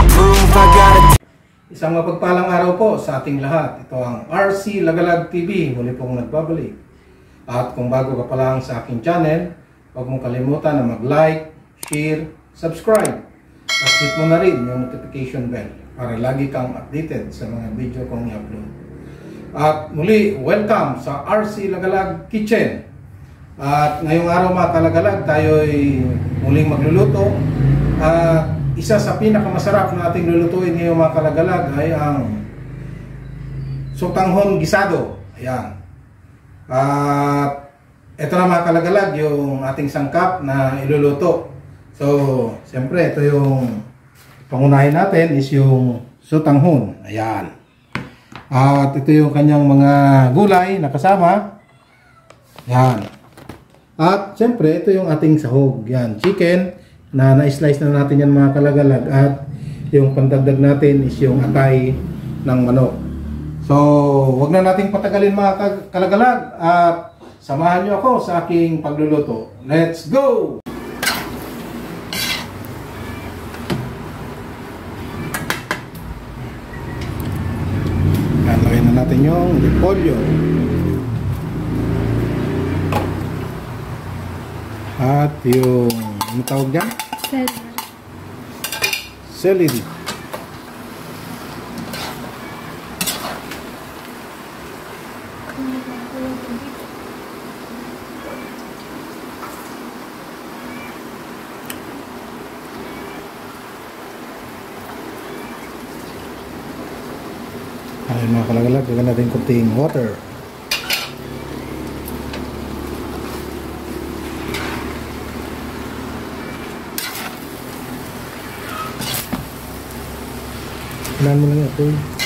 prove I gotta. Isang mapagpalang araw po sa ating lahat. Ito ang RC Lagalag TV. Muli pong nagbabalik. At kung bago ka pa lang sa aking channel, huwag mong kalimutan na mag-like, share, subscribe. At hit mo na rin yung notification bell para lagi kang updated sa mga video kong i-upload. At muli, welcome sa RC Lagalag Kitchen. At ngayong araw mga kalagalag, tayo'y muling magluluto. At isa sa pinakamasarap na ating lulutuin ngayong mga kalagalag ay ang sotanghon gisado. Ayan. At ito na mga kalagalag, yung ating sangkap na iluluto. So, siyempre, ito yung pangunahin natin is yung sotanghon. Ayan. At ito yung kanyang mga gulay na kasama. Ayan. At siyempre, ito yung ating sahog. Yan, chicken na na-slice na natin yan mga kalagalag. At yung pandagdag natin is yung atay ng manok. So, wag na nating patagalin mga kalagalag. At samahan nyo ako sa aking pagluluto. Let's go! Yan, lagay na natin yung repolyo. At yung, ano tawag dyan? Celery. Ayun mga kalagalag, gagawin natin kunting water. Ilan mo lang ito.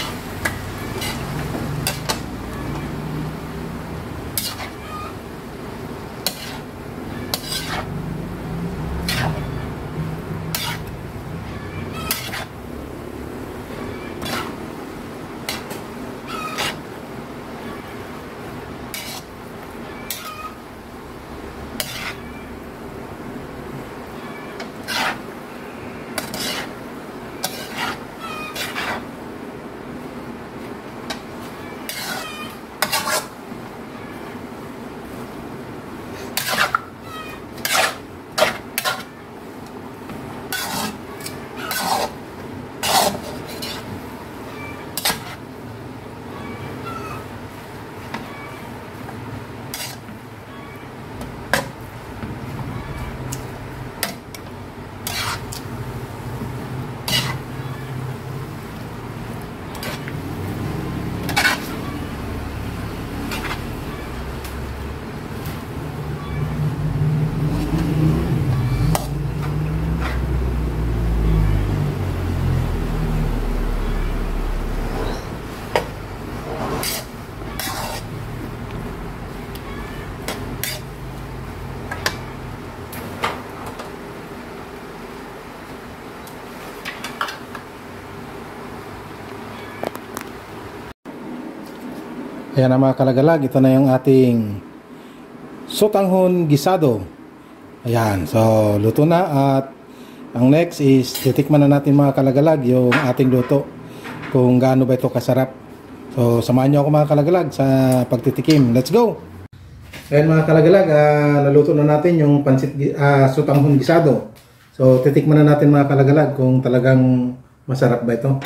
Ayan na mga kalagalag, ito na yung ating sotanghon gisado. Ayan, so luto na. At ang next is titikman na natin mga kalagalag yung ating luto, kung gaano ba ito kasarap. So samahan nyo ako mga kalagalag sa pagtitikim. Let's go! Ayan mga kalagalag, naluto na natin yung pansit sotanghon gisado. So titikman na natin mga kalagalag kung talagang masarap ba ito.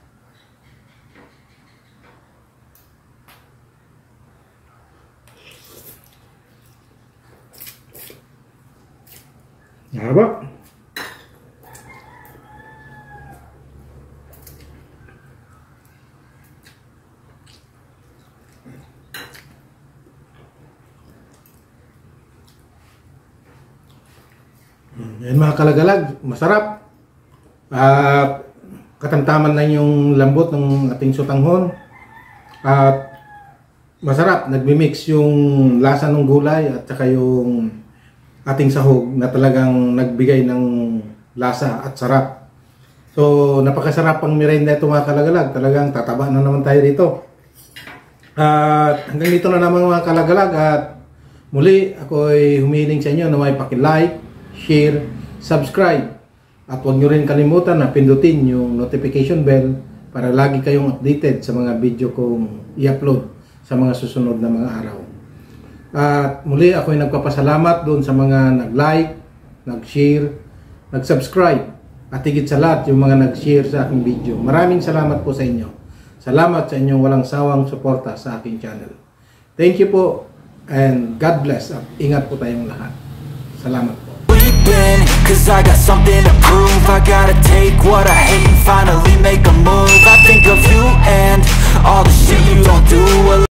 Haba. Yan mga kalagalag, masarap. Katamtaman na yung lambot ng ating sotanghon. At masarap, nagmi-mix yung lasa ng gulay at saka yung ating sahog na talagang nagbigay ng lasa at sarap. So napakasarap ang merienda ito mga kalagalag. Talagang tataba na naman tayo dito. At hanggang dito na naman mga kalagalag. At muli ako ay humihiling sa inyo na may paki-like, share, subscribe. At huwag nyo rin kalimutan na pindutin yung notification bell para lagi kayong updated sa mga video kong i-upload sa mga susunod na mga araw. At muli ako'y nagpapasalamat doon sa mga nag-like, nag-share, nag-subscribe, at higit sa lahat yung mga nag-share sa aking video. Maraming salamat po sa inyo. Salamat sa inyong walang sawang suporta sa aking channel. Thank you po and God bless. At ingat po tayong lahat. Salamat po. Cause I got something to prove. I gotta take what I hate and finally make a move. I think of you and all the shit you don't do.